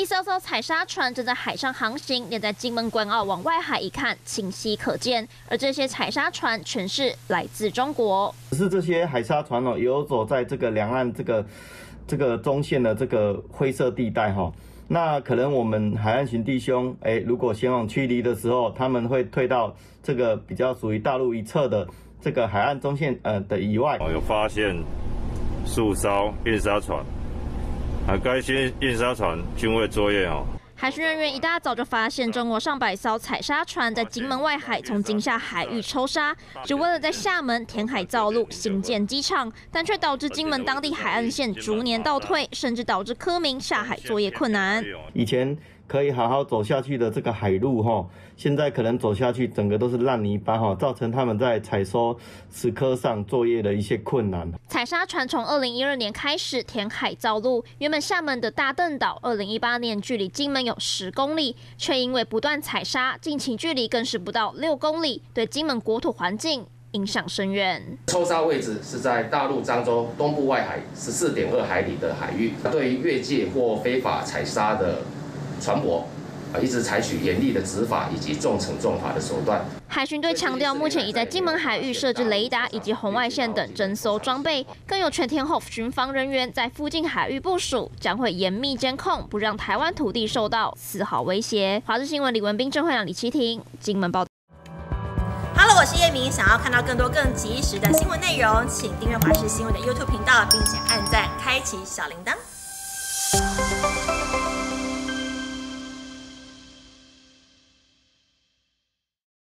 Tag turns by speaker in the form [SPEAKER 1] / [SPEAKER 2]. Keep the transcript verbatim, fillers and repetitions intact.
[SPEAKER 1] 艘艘采砂船正在海上航行，连在金门关澳往外海一看，清晰可见。而这些采砂船全是来自中国。
[SPEAKER 2] 只是这些海砂船哦，游走在这个两岸这个这个中线的这个灰色地带哈、哦。那可能我们海岸巡弟兄，哎，如果前往驱离的时候，他们会退到这个比较属于大陆一侧的这个海岸中线呃的以外。
[SPEAKER 3] 有发现数艘运沙船，啊，该些运沙船均未作业哦。
[SPEAKER 1] 海巡人员一大早就发现中国上百艘采砂船在金门外海从金厦海域抽沙，只为了在厦门填海造陆、新建机场，但却导致金门当地海岸线逐年倒退，甚至导致科民下海作业困难。
[SPEAKER 2] 以前可以好好走下去的这个海路哈，现在可能走下去整个都是烂泥巴哈，造成他们在采收石刻上作业的一些困难。
[SPEAKER 1] 采砂船从二零一二年开始填海造陆，原本厦门的大嶝岛，二零一八年距离金门有十公里，却因为不断采砂，近期距离更是不到六公里，对金门国土环境影响深远。
[SPEAKER 4] 抽沙位置是在大陆漳州东部外海十四点二海里的海域，对于越界或非法采砂的船舶，啊，一直采取严厉的执法以及重惩重罚的手段。
[SPEAKER 1] 海巡队强调，目前已在金门海域设置雷达以及红外线等侦搜装备，更有全天候巡防人员在附近海域部署，将会严密监控，不让台湾土地受到丝毫威胁。华视新闻李文斌、郑慧良、李琦婷，金门报道。
[SPEAKER 5] Hello， 我是叶明，想要看到更多更及时的新闻内容，请订阅华视新闻的 YouTube 频道，并且按赞、开启小铃铛。